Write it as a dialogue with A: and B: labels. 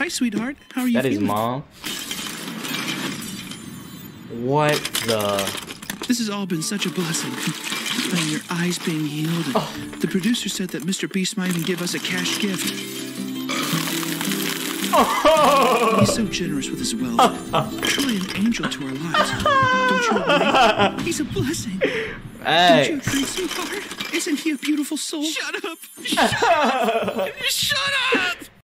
A: Hi, sweetheart. How are you feeling?
B: That is mom. What the?
A: This has all been such a blessing. And your eyes being healed. And the producer said that MrBeast might even give us a cash gift. He's so generous with his wealth. Truly an angel to our lives. Don't you agree? He's a blessing.
B: Hey.
A: Don't you agree, sweetheart? Isn't he a beautiful soul? Shut up! Shut up! Shut up!